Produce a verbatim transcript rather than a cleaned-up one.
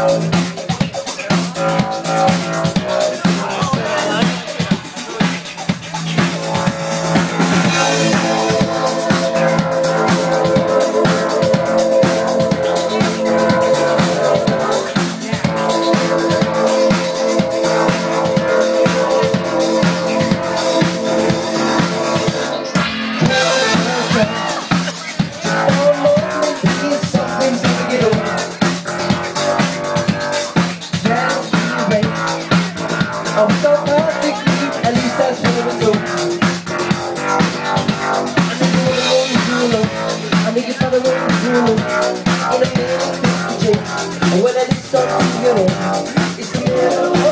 I'm so perfectly, at least that's what it's so. I make it for the road to do. In a minute, it's the change. And when I did start to, you know, it's the middle.